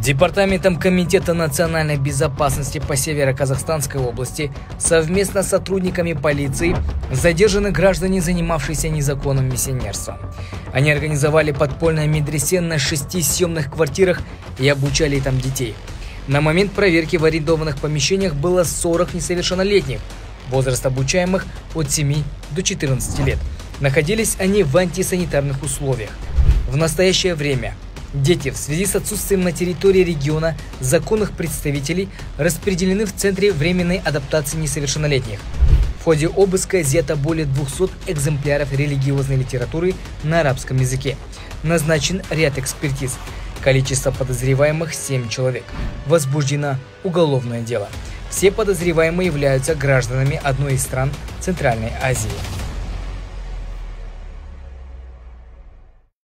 Департаментом Комитета национальной безопасности по Северо-Казахстанской области совместно с сотрудниками полиции задержаны граждане, занимавшиеся незаконным миссионерством. Они организовали подпольное медресе на 6 съемных квартирах и обучали там детей. На момент проверки в арендованных помещениях было 40 несовершеннолетних, возраст обучаемых от 7 до 14 лет. Находились они в антисанитарных условиях. В настоящее время дети в связи с отсутствием на территории региона законных представителей распределены в Центре временной адаптации несовершеннолетних. В ходе обыска изъято более 200 экземпляров религиозной литературы на арабском языке. Назначен ряд экспертиз. Количество подозреваемых 7 человек. Возбуждено уголовное дело. Все подозреваемые являются гражданами одной из стран Центральной Азии.